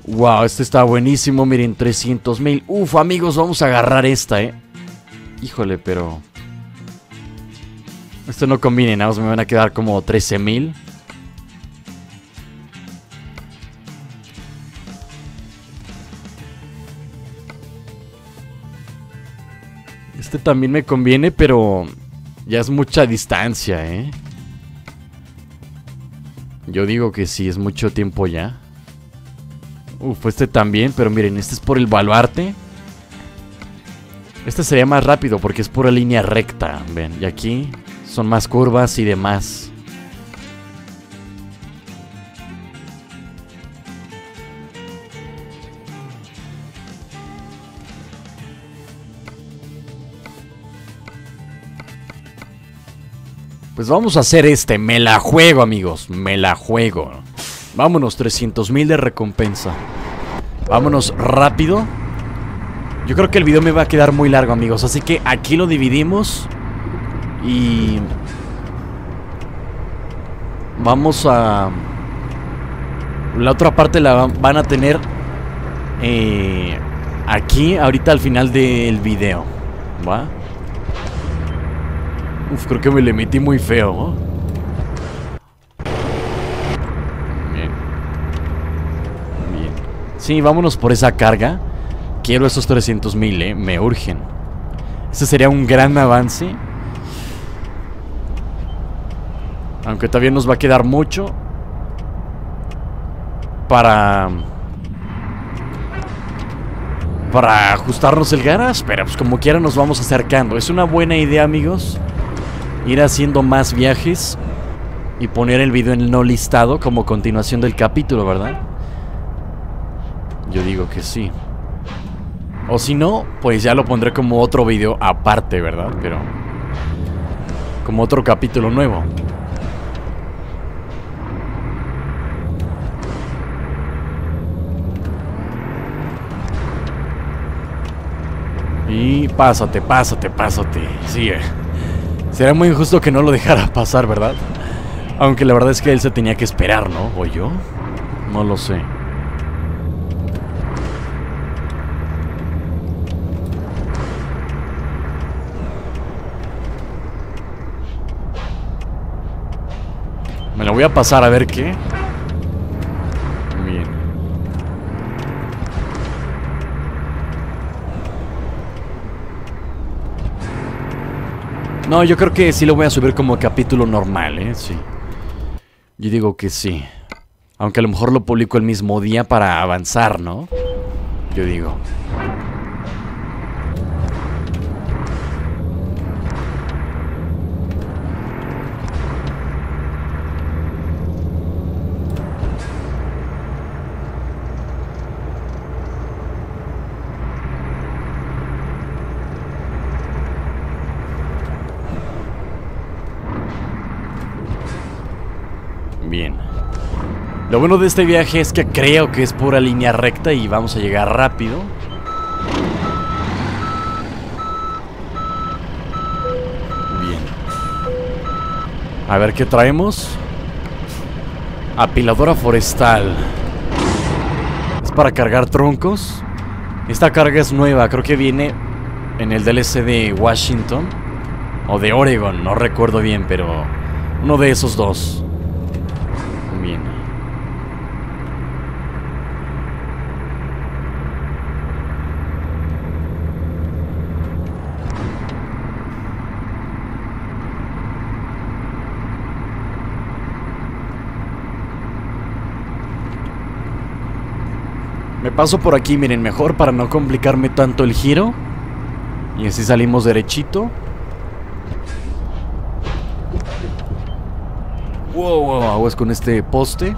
Wow, este está buenísimo. Miren, 300,000. Uf, amigos, vamos a agarrar esta, Híjole, pero... Esto no conviene, nada más me van a quedar como 13,000. Este también me conviene, pero... Ya es mucha distancia, Yo digo que sí, es mucho tiempo ya. Uf, este también, pero miren, este es por el baluarte. Este sería más rápido porque es pura línea recta, ven. Y aquí son más curvas y demás. Pues vamos a hacer este, me la juego, amigos, me la juego. Vámonos, 300,000 de recompensa. Vámonos rápido. Yo creo que el video me va a quedar muy largo, amigos, así que aquí lo dividimos. Y... vamos a... La otra parte la van a tener aquí, ahorita al final del video, ¿va? Uf, creo que me le metí muy feo, ¿no? Bien. Bien. Sí, vámonos por esa carga. Quiero esos 300,000, me urgen. Este sería un gran avance. Aunque todavía nos va a quedar mucho para ajustarnos el garage. Pero pues como quiera nos vamos acercando. Es una buena idea, amigos, ir haciendo más viajes y poner el video en el no listado como continuación del capítulo, ¿verdad? Yo digo que sí. O si no, pues ya lo pondré como otro video aparte, ¿verdad? Pero como otro capítulo nuevo. Y pásate, pásate, pásate. Sigue. Sería muy injusto que no lo dejara pasar, ¿verdad? Aunque la verdad es que él se tenía que esperar, ¿no? ¿O yo? No lo sé. Me la voy a pasar a ver qué. Bien. No, yo creo que sí lo voy a subir como capítulo normal, sí. Yo digo que sí. Aunque a lo mejor lo publico el mismo día para avanzar, ¿no? Yo digo. Bien. Lo bueno de este viaje es que creo que es pura línea recta y vamos a llegar rápido. Bien. A ver qué traemos. Apiladora forestal. Es para cargar troncos. Esta carga es nueva, creo que viene en el DLC de Washington o de Oregon, no recuerdo bien, pero uno de esos dos. Bien. Me paso por aquí, miren, mejor para no complicarme tanto el giro. Y así salimos derechito. Wow, wow, aguas con este poste.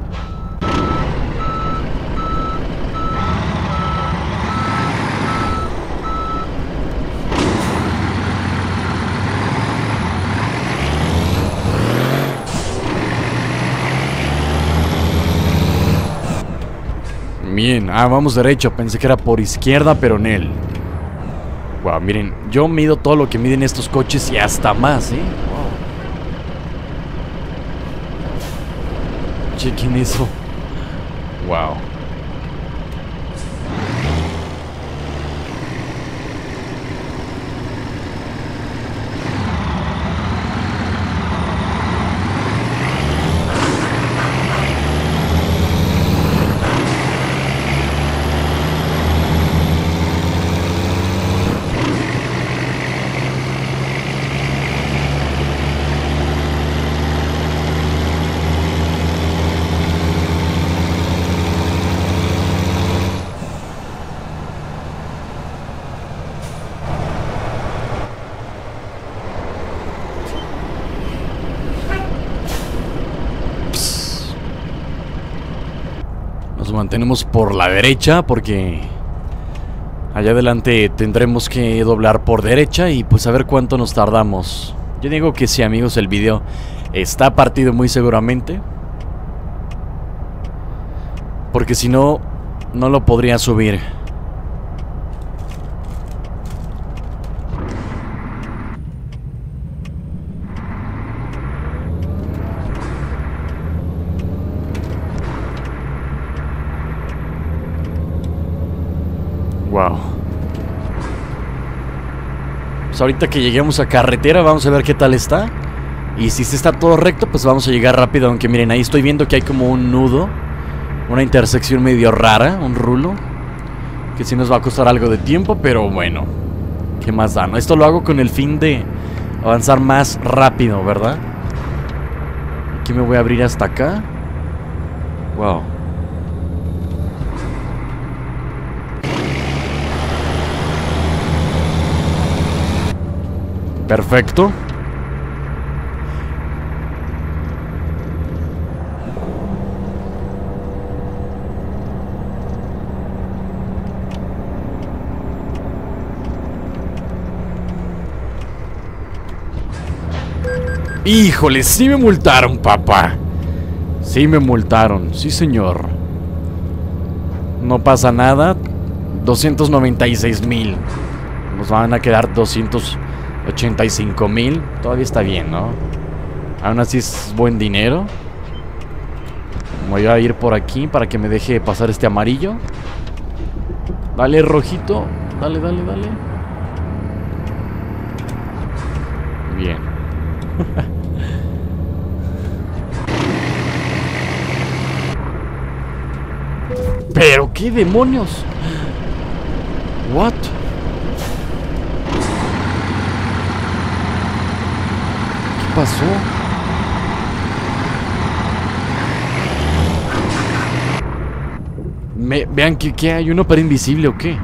Bien, vamos derecho. Pensé que era por izquierda, pero en él. Wow, miren, yo mido todo lo que miden estos coches y hasta más, Chequen eso. Wow. Nos mantenemos por la derecha porque allá adelante tendremos que doblar por derecha y pues a ver cuánto nos tardamos. Yo digo que sí, amigos, el video está partido muy seguramente, porque si no, no lo podría subir. Wow. Pues ahorita que lleguemos a carretera vamos a ver qué tal está. Y si está todo recto, pues vamos a llegar rápido. Aunque miren, ahí estoy viendo que hay como un nudo, una intersección medio rara, un rulo, que sí nos va a costar algo de tiempo, pero bueno, ¿qué más da? ¿No? Esto lo hago con el fin de avanzar más rápido, ¿verdad? Aquí me voy a abrir hasta acá. Wow. Perfecto. Híjole, sí me multaron, papá. Sí me multaron, sí señor. No pasa nada. 296,000. Nos van a quedar 285,000. Todavía está bien, ¿no? Aún así es buen dinero. Voy a ir por aquí para que me deje pasar este amarillo. Dale, rojito. Dale, dale, dale. Bien. Pero qué demonios. What? ¿Qué pasó? Vean que hay una pared invisible o qué.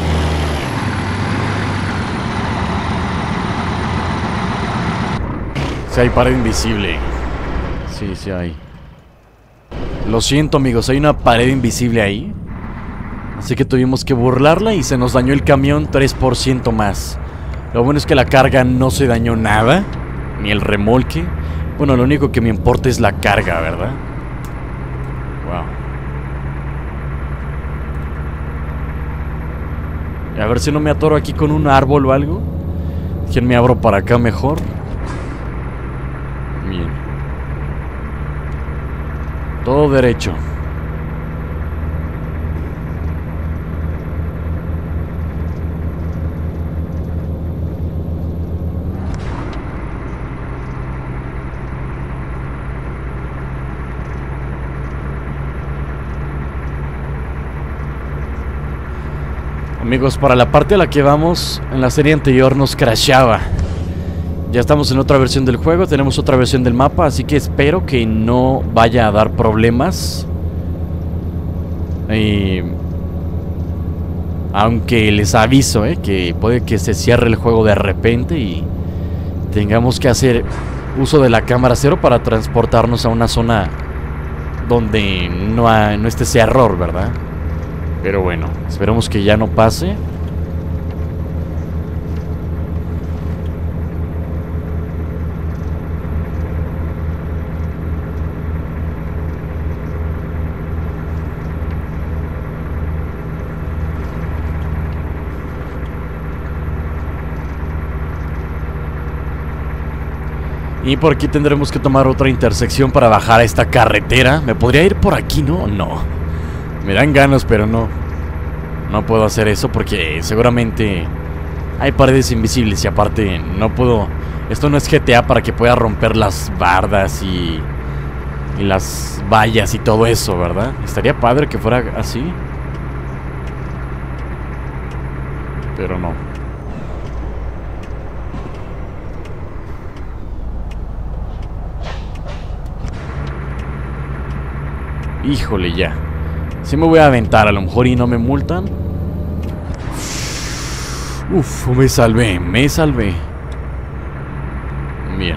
Sí hay pared invisible. Sí, sí hay. Lo siento, amigos, hay una pared invisible ahí. Así que tuvimos que burlarla y se nos dañó el camión 3% más. Lo bueno es que la carga no se dañó nada, ni el remolque. Bueno, lo único que me importa es la carga, ¿verdad? Wow. Y a ver si no me atoro aquí con un árbol o algo. ¿Quién me abro para acá mejor? Bien. Todo derecho. Amigos, para la parte a la que vamos, en la serie anterior nos crashaba. Ya estamos en otra versión del juego, tenemos otra versión del mapa, así que espero que no vaya a dar problemas. Aunque les aviso, que puede que se cierre el juego de repente y tengamos que hacer uso de la cámara cero para transportarnos a una zona donde no esté ese error, ¿verdad? Pero bueno, esperemos que ya no pase. Y por aquí tendremos que tomar otra intersección para bajar a esta carretera. ¿Me podría ir por aquí, no? No. Me dan ganas, pero no. No puedo hacer eso porque seguramente hay paredes invisibles y aparte no puedo... Esto no es GTA para que pueda romper las bardas y las vallas y todo eso, ¿verdad? Estaría padre que fuera así. Pero no. Híjole, ya. Sí me voy a aventar, a lo mejor y no me multan. Uf, me salvé, me salvé. Bien.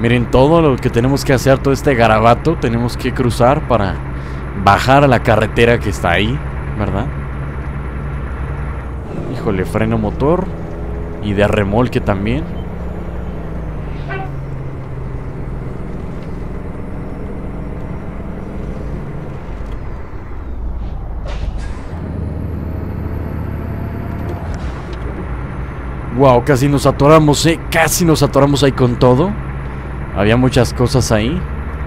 miren todo lo que tenemos que hacer, todo este garabato. Tenemos que cruzar para bajar a la carretera que está ahí, ¿verdad? Híjole, freno motor. Y de remolque también. Wow, casi nos atoramos, casi nos atoramos ahí con todo. Había muchas cosas ahí.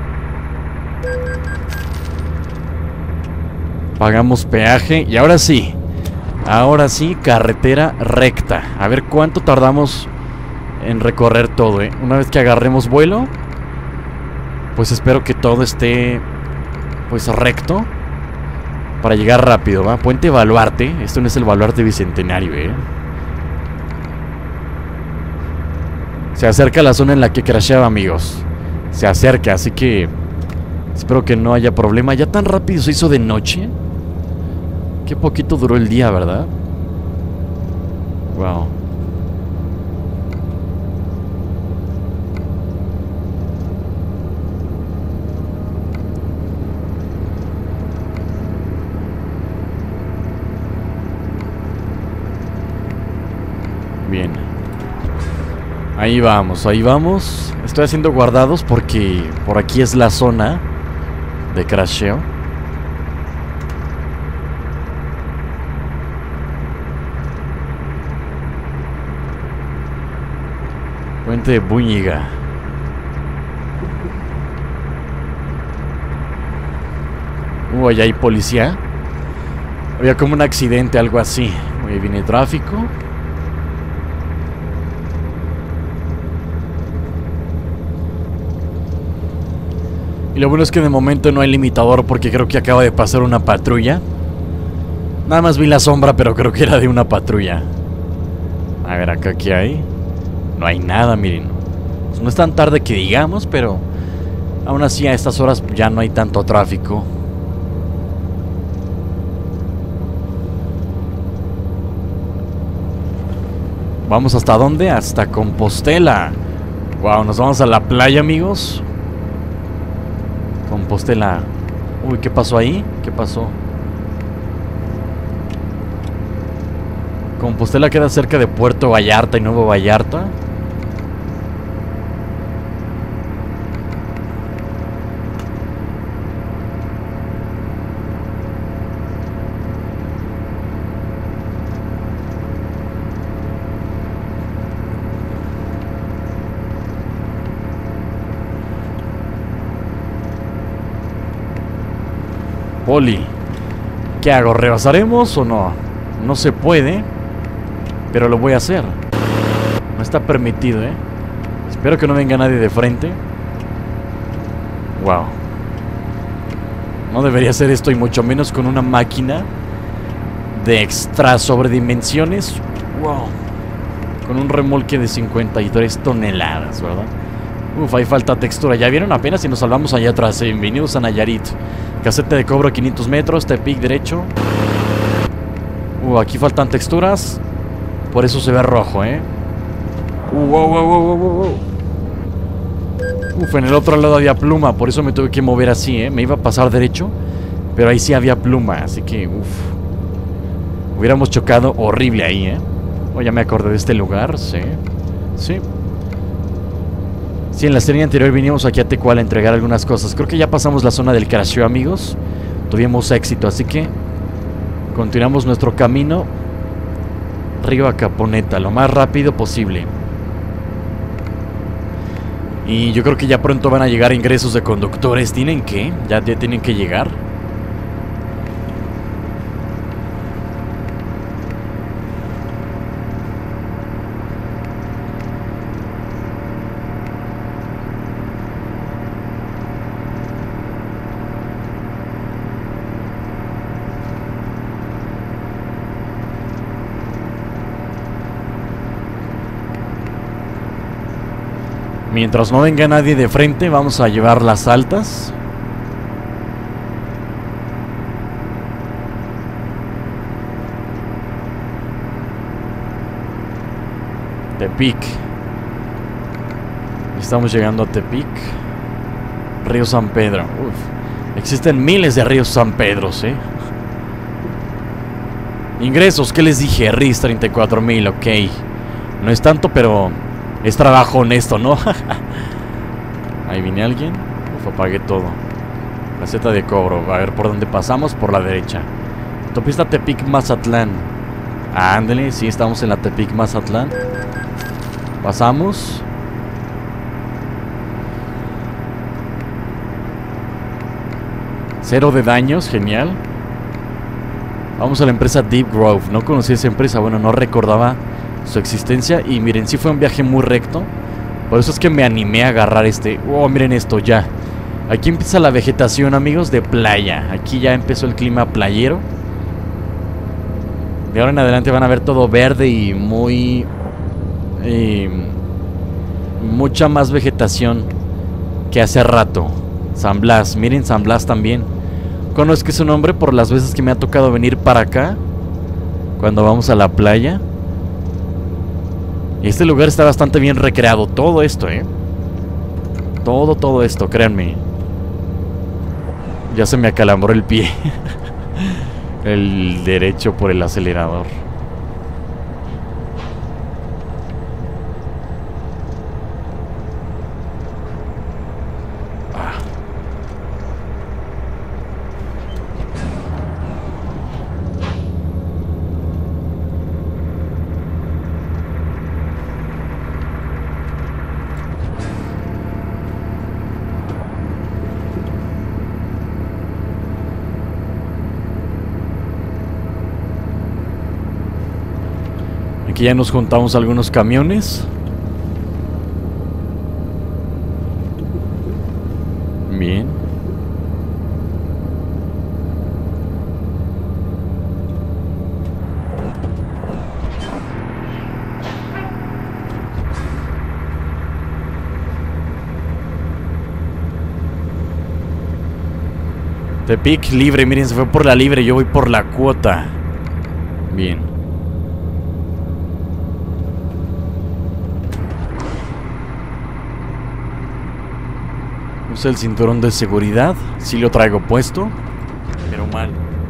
Pagamos peaje y ahora sí, carretera recta. A ver cuánto tardamos en recorrer todo, Una vez que agarremos vuelo, pues espero que todo esté pues recto para llegar rápido, ¿va? Puente Baluarte. Esto no es el Baluarte Bicentenario, Se acerca la zona en la que crasheaba, amigos. Se acerca, así que espero que no haya problema. Ya tan rápido se hizo de noche. Qué poquito duró el día, ¿verdad? Wow. Bien. Ahí vamos, ahí vamos. Estoy haciendo guardados porque por aquí es la zona de crasheo. Puente de Buñiga. Allá hay policía. Había como un accidente, algo así. Ahí viene tráfico. Y lo bueno es que de momento no hay limitador porque creo que acaba de pasar una patrulla. Nada más vi la sombra, pero creo que era de una patrulla. A ver, acá ¿qué hay? No hay nada, miren. No es tan tarde que digamos, pero aún así a estas horas ya no hay tanto tráfico. ¿Vamos hasta dónde? Hasta Compostela. Wow, nos vamos a la playa, amigos. Compostela. Uy, ¿qué pasó ahí? ¿Qué pasó? Compostela queda cerca de Puerto Vallarta y Nuevo Vallarta. Poli, ¿qué hago? ¿Rebasaremos o no? No se puede, pero lo voy a hacer. No está permitido, Espero que no venga nadie de frente. Wow. No debería hacer esto y mucho menos con una máquina de extra sobredimensiones. Wow. Con un remolque de 53 toneladas, ¿verdad? Uf, ahí falta textura. Ya vieron apenas y nos salvamos allá atrás. Bienvenidos a Nayarit. Casete de cobro a 500 metros, Tepic derecho. Aquí faltan texturas. Por eso se ve rojo, Uf, en el otro lado había pluma. Por eso me tuve que mover así, Me iba a pasar derecho, pero ahí sí había pluma. Así que, hubiéramos chocado horrible ahí, ya me acordé de este lugar, sí. Sí. Sí, en la serie anterior vinimos aquí a Tecual a entregar algunas cosas. Creo que ya pasamos la zona del crasheo, amigos. Tuvimos éxito, así que continuamos nuestro camino Río a Caponeta, lo más rápido posible. Y yo creo que ya pronto van a llegar ingresos de conductores. ¿Tienen que? Ya tienen que llegar. Mientras no venga nadie de frente, vamos a llevar las altas. Tepic. Estamos llegando a Tepic. Río San Pedro. Uf. Existen miles de ríos San Pedros, Ingresos, ¿qué les dije? RIS 34,000, ok. No es tanto, pero es trabajo honesto, ¿no? Ahí viene alguien. Uf, apagué todo. Caseta de cobro. A ver por dónde pasamos. Por la derecha. Autopista Tepic-Mazatlán. Ándale, sí, estamos en la Tepic-Mazatlán. Pasamos. Cero de daños, genial. Vamos a la empresa Deep Grove. No conocí esa empresa, bueno, no recordaba su existencia. Y miren, sí fue un viaje muy recto. Por eso es que me animé a agarrar este. Oh, miren esto, ya. Aquí empieza la vegetación, amigos, de playa. Aquí ya empezó el clima playero. De ahora en adelante van a ver todo verde y muy... mucha más vegetación que hace rato. San Blas, miren San Blas también. Conozco su nombre por las veces que me ha tocado venir para acá cuando vamos a la playa. Y este lugar está bastante bien recreado. Todo esto, todo esto, créanme. Ya se me acalambró el pie. El derecho por el acelerador. Aquí ya nos juntamos algunos camiones. Bien. Tepic libre, miren, se fue por la libre, yo voy por la cuota. Bien. Usa el cinturón de seguridad. Sí lo traigo puesto, pero mal.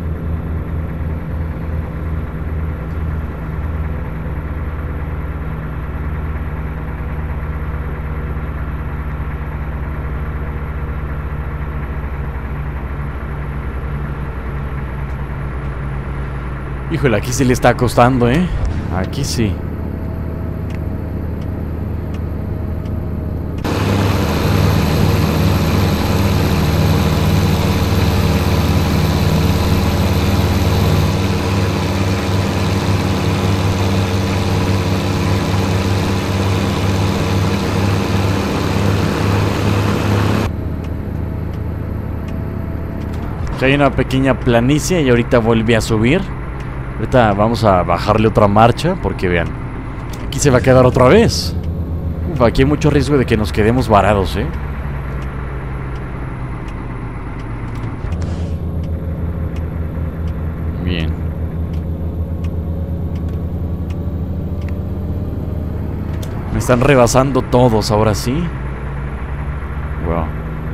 Híjole, aquí sí le está costando, Aquí sí. Hay una pequeña planicie y ahorita volví a subir. Ahorita vamos a bajarle otra marcha porque vean, aquí se va a quedar otra vez. Uf, aquí hay mucho riesgo de que nos quedemos varados, Bien. Me están rebasando todos ahora sí. Wow.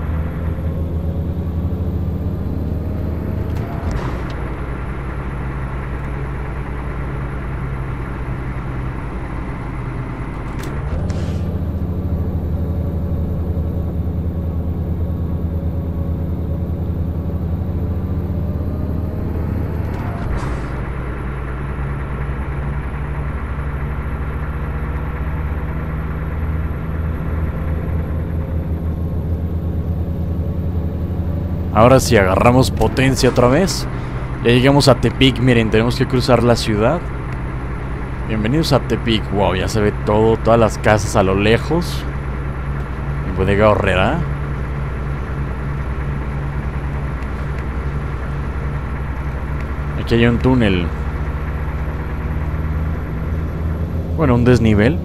Ahora sí, agarramos potencia otra vez. Ya llegamos a Tepic, miren, tenemos que cruzar la ciudad. Bienvenidos a Tepic. Wow, ya se ve todo, todas las casas a lo lejos. Bodega Horrera. Aquí hay un túnel. Bueno, un desnivel.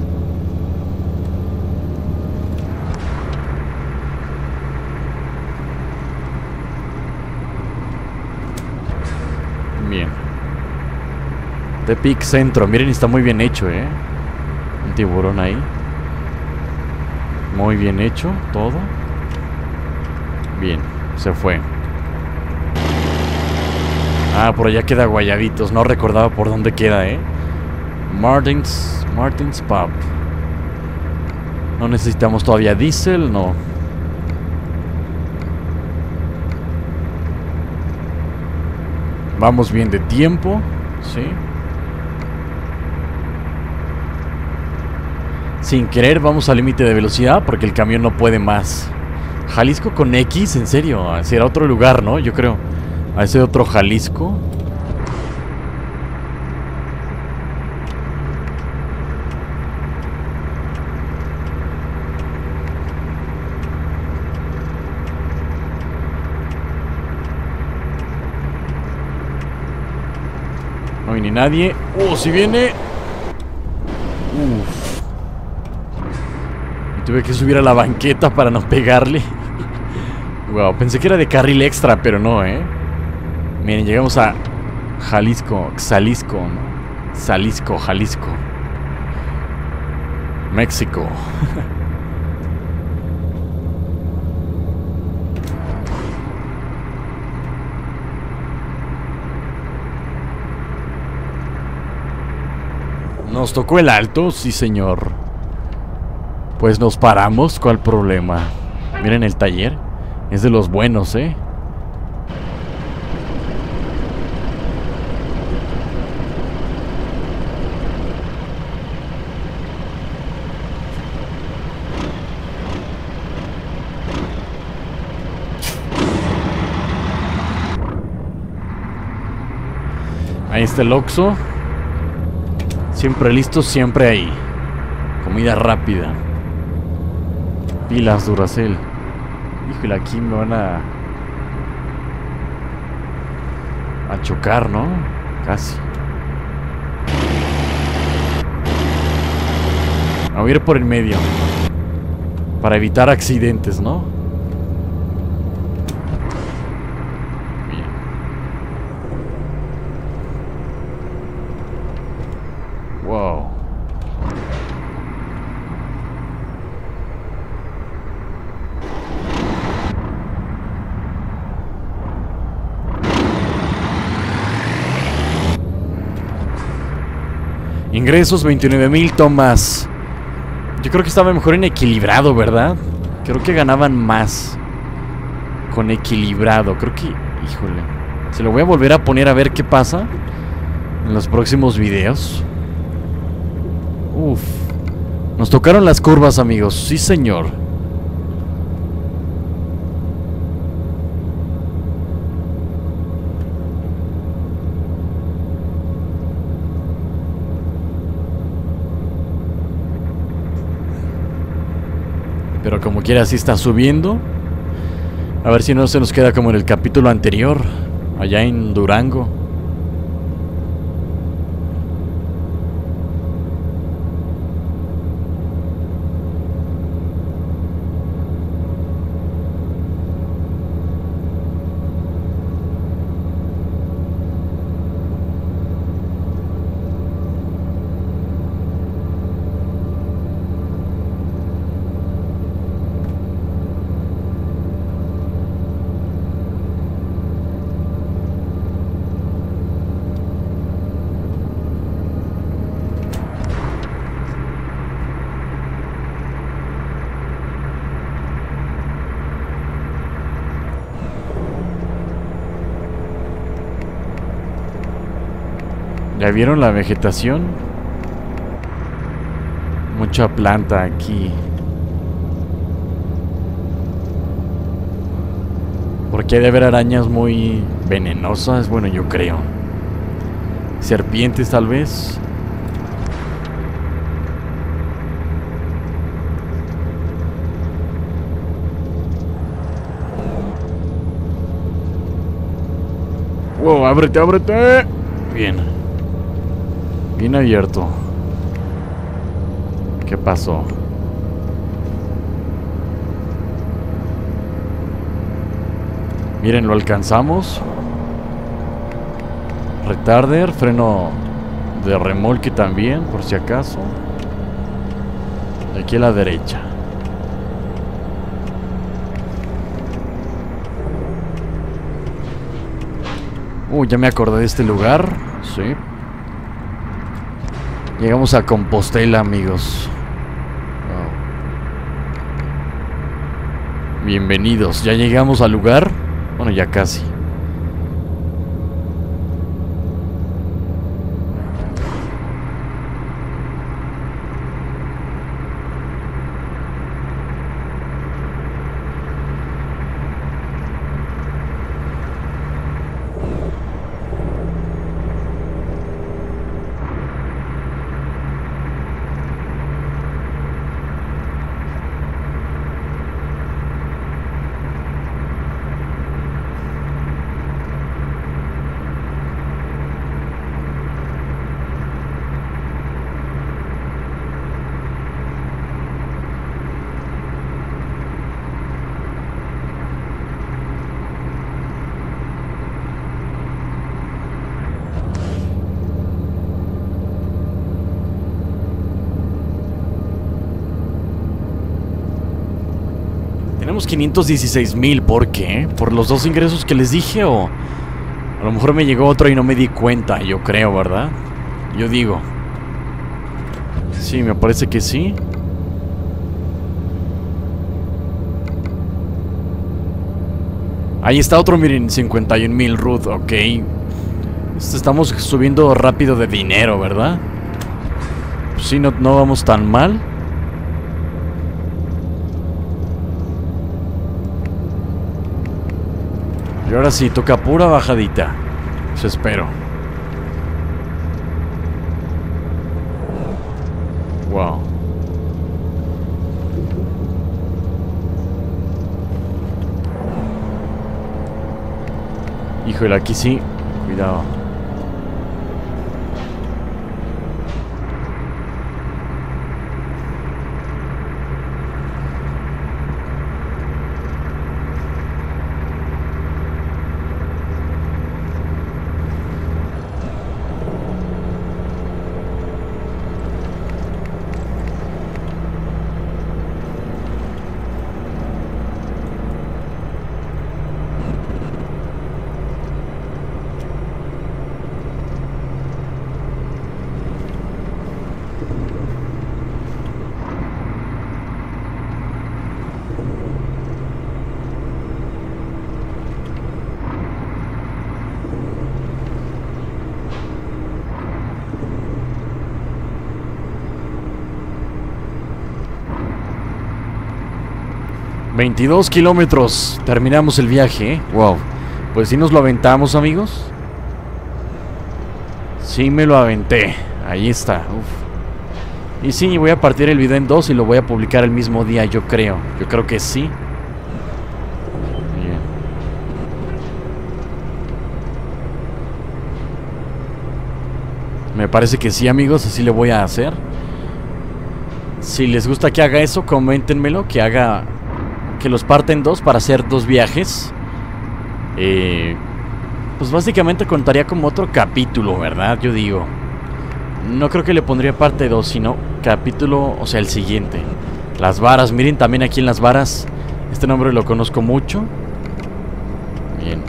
Bien. Tepic Centro. Miren, está muy bien hecho, Un tiburón ahí. Muy bien hecho todo. Bien, se fue. Ah, por allá queda Guayabitos. No recordaba por dónde queda, Martins Pub. No necesitamos todavía diésel, no. Vamos bien de tiempo, sí. Sin querer vamos al límite de velocidad porque el camión no puede más. Jalisco con X, en serio. Será otro lugar, ¿no? Yo creo. A ese otro Jalisco. No viene nadie. Si viene. Y tuve que subir a la banqueta para no pegarle. Wow, pensé que era de carril extra, pero no, Miren, llegamos a Jalisco, Xalisco, ¿no? Jalisco, México. Nos tocó el alto, sí señor. Pues nos paramos, ¿cuál problema? Miren el taller, es de los buenos, Ahí está el Oxxo. Siempre listo, siempre ahí. Comida rápida. Pilas Duracell. Híjole, aquí me van a chocar, ¿no? Casi. A ir por el medio para evitar accidentes, ¿no? Bien. Wow. Ingresos 29,000 tomas. Yo creo que estaba mejor en equilibrado, ¿verdad? Creo que ganaban más con equilibrado. Creo que, híjole, se lo voy a volver a poner a ver qué pasa en los próximos videos. Uf. Nos tocaron las curvas, amigos. Sí, señor. Pero como quiera, sí está subiendo. A ver si no se nos queda como en el capítulo anterior, allá en Durango. ¿Ya vieron la vegetación? Mucha planta aquí. Porque hay de haber arañas muy venenosas, bueno, yo creo. Serpientes, tal vez. Wow, ábrete, ábrete. Bien. Bien abierto. ¿Qué pasó? Miren, lo alcanzamos. Retarder, freno de remolque también, por si acaso. De aquí a la derecha. Ya me acordé de este lugar. Sí. Llegamos a Compostela, amigos. Wow. Bienvenidos. Ya llegamos al lugar. Bueno, ya casi. Tenemos 516,000, ¿por qué? ¿Por los 2 ingresos que les dije o...? A lo mejor me llegó otro y no me di cuenta, yo creo, ¿verdad? Yo digo. Sí, me parece que sí. Ahí está otro, miren, 51,000 Ruth, ok. Estamos subiendo rápido de dinero, ¿verdad? Pues sí, no vamos tan mal. Y ahora sí, toca pura bajadita. Eso espero. Wow. Híjole, aquí sí. Cuidado. ...22 kilómetros... terminamos el viaje, ¿eh? Wow. Pues sí nos lo aventamos, amigos. Sí me lo aventé. Ahí está. Uf. Y sí, voy a partir el video en 2 y lo voy a publicar el mismo día, yo creo. Yo creo que sí. Bien. Me parece que sí, amigos. Así le voy a hacer. Si les gusta que haga eso, coméntenmelo. Que haga... que los parten en 2 para hacer 2 viajes. Pues básicamente contaría como otro capítulo, ¿verdad? Yo digo. No creo que le pondría parte 2, sino capítulo, o sea, el siguiente. Las varas, miren también aquí en las varas. Este nombre lo conozco mucho. Bien.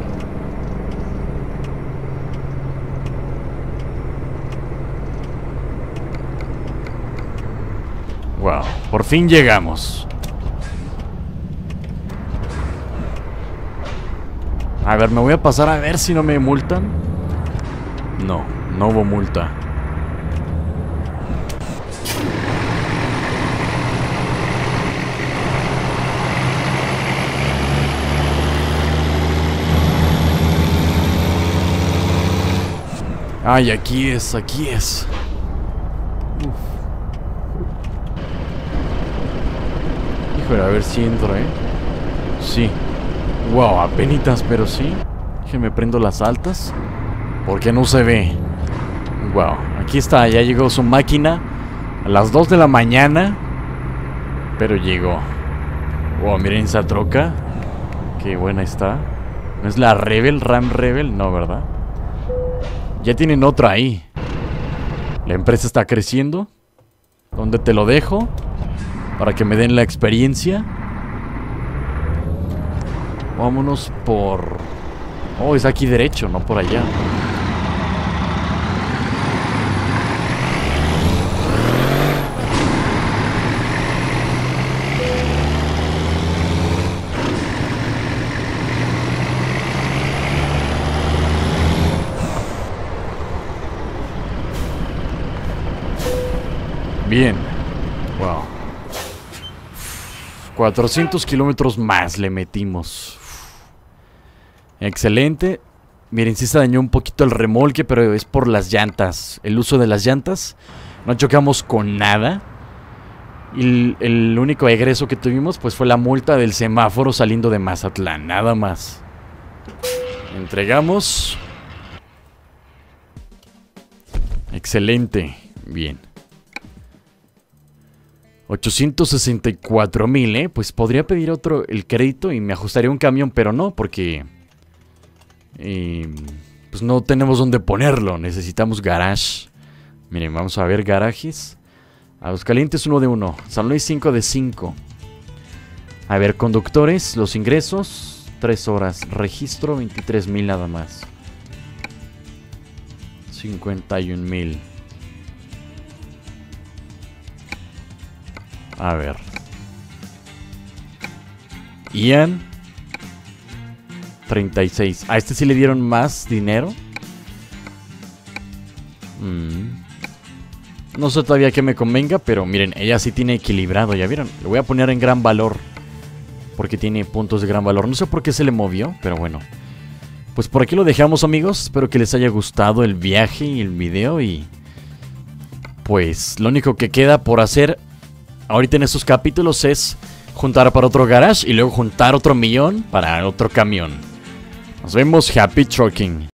Wow, por fin llegamos. A ver, me voy a pasar a ver si no me multan. No, no hubo multa. Ay, aquí es, aquí es. Uf. Híjole, a ver si entro, Sí. Wow, apenitas, pero sí. Déjenme prendo las altas. Porque no se ve. Wow, aquí está, ya llegó su máquina. A las 2 de la mañana. Pero llegó. Wow, miren esa troca. Qué buena está. ¿No es la Rebel, Ram Rebel? No, ¿verdad? Ya tienen otra ahí. La empresa está creciendo. ¿Dónde te lo dejo? Para que me den la experiencia. Vámonos por Oh, es aquí derecho, no por allá. Bien. Wow. 400 kilómetros más le metimos. Excelente. Miren, sí se dañó un poquito el remolque, pero es por las llantas. El uso de las llantas. No chocamos con nada. Y el único egreso que tuvimos pues fue la multa del semáforo saliendo de Mazatlán. Nada más. Entregamos. Excelente. Bien. 864,000, pues podría pedir otro el crédito y me ajustaría un camión, pero no, porque pues no tenemos dónde ponerlo. Necesitamos garage. Miren, vamos a ver garajes. Aguascalientes 1 de 1, San Luis 5 de 5. A ver, conductores, los ingresos 3 horas, registro 23,000 nada más. 51,000. A ver. Ian 36. A este sí le dieron más dinero. No sé todavía que me convenga, pero miren, ella sí tiene equilibrado, ¿ya vieron? Le voy a poner en gran valor, porque tiene puntos de gran valor. No sé por qué se le movió, pero bueno. Pues por aquí lo dejamos, amigos. Espero que les haya gustado el viaje y el video. Y pues lo único que queda por hacer ahorita en estos capítulos es juntar para otro garage y luego juntar otro millón para otro camión. Nos vemos, happy trucking.